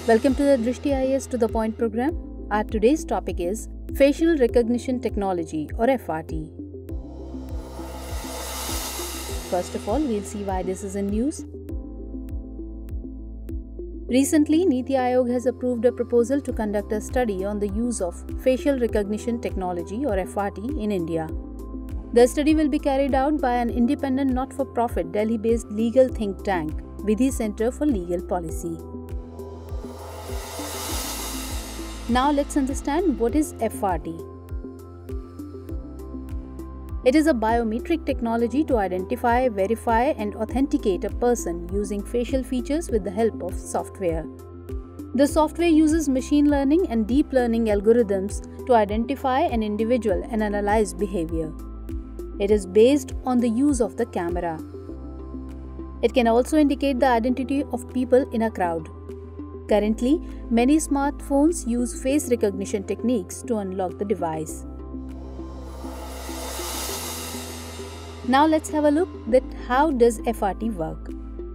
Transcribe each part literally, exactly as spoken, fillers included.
Welcome to the Drishti I A S to the Point program. Our today's topic is Facial Recognition Technology or F R T. First of all, we'll see why this is in news. Recently, Niti Aayog has approved a proposal to conduct a study on the use of Facial Recognition Technology or F R T in India. The study will be carried out by an independent not-for-profit Delhi-based legal think tank, Vidhi Center for Legal Policy. Now let's understand what is F R T. It is a biometric technology to identify, verify and authenticate a person using facial features with the help of software. The software uses machine learning and deep learning algorithms to identify an individual and analyze behavior. It is based on the use of the camera. It can also indicate the identity of people in a crowd. Currently, many smartphones use face recognition techniques to unlock the device. Now let's have a look at how does F R T work.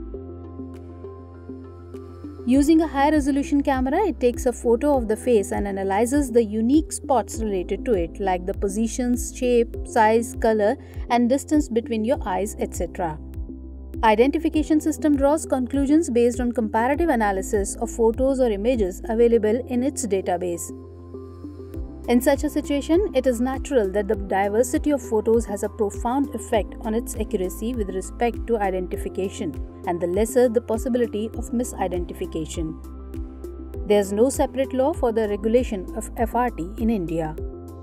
Using a high-resolution camera, it takes a photo of the face and analyzes the unique spots related to it, like the positions, shape, size, color, and distance between your eyes, et cetera. Identification system draws conclusions based on comparative analysis of photos or images available in its database. In such a situation, it is natural that the diversity of photos has a profound effect on its accuracy with respect to identification, and the lesser the possibility of misidentification. There is no separate law for the regulation of F R T in India.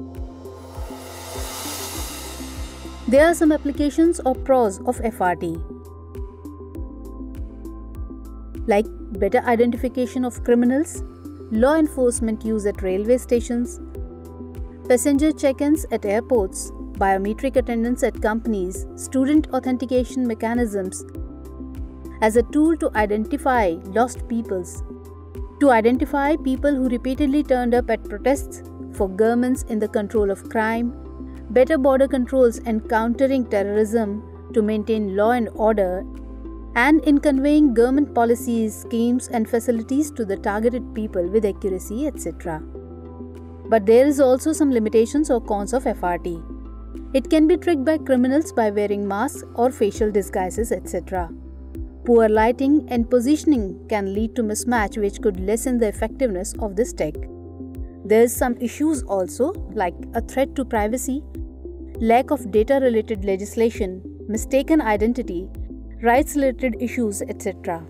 There are some applications or pros of F R T, like better identification of criminals, law enforcement use at railway stations, passenger check-ins at airports, biometric attendance at companies, student authentication mechanisms as a tool to identify lost peoples, to identify people who repeatedly turned up at protests for governments in the control of crime, better border controls and countering terrorism to maintain law and order, and in conveying government policies, schemes and facilities to the targeted people with accuracy, et cetera. But there is also some limitations or cons of F R T. It can be tricked by criminals by wearing masks or facial disguises, et cetera. Poor lighting and positioning can lead to mismatch, which could lessen the effectiveness of this tech. There is some issues also, like a threat to privacy, lack of data-related legislation, mistaken identity, rights-related issues, et cetera.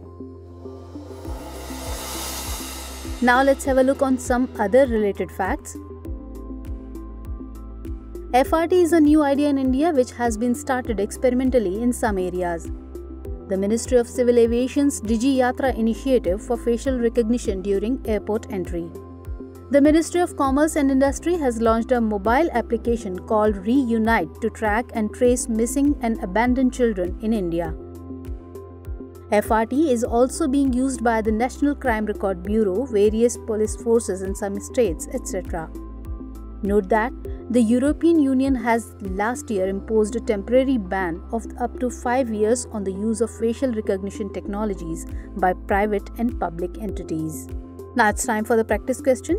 Now let's have a look on some other related facts. F R T is a new idea in India which has been started experimentally in some areas. The Ministry of Civil Aviation's Digi Yatra initiative for facial recognition during airport entry. The Ministry of Commerce and Industry has launched a mobile application called Reunite to track and trace missing and abandoned children in India. F R T is also being used by the National Crime Record Bureau, various police forces in some states, et cetera. Note that the European Union has last year imposed a temporary ban of up to five years on the use of facial recognition technologies by private and public entities. Now it's time for the practice question.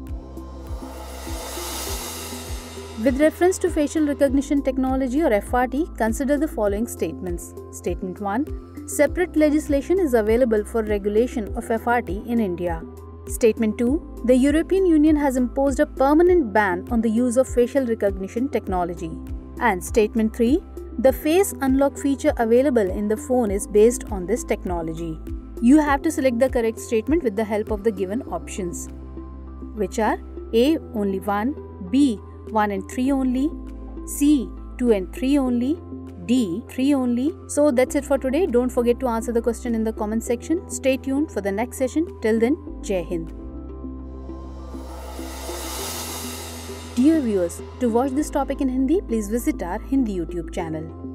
With reference to facial recognition technology or F R T, consider the following statements. Statement one. Separate legislation is available for regulation of F R T in India. Statement two. The European Union has imposed a permanent ban on the use of facial recognition technology. And Statement three. The face unlock feature available in the phone is based on this technology. You have to select the correct statement with the help of the given options, which are A. Only one, B. one and three only, C. two and three only, D. three only. So that's it for today. Don't forget to answer the question in the comment section. Stay tuned for the next session. Till then, Jai Hind. Dear viewers, to watch this topic in Hindi, please visit our Hindi YouTube channel.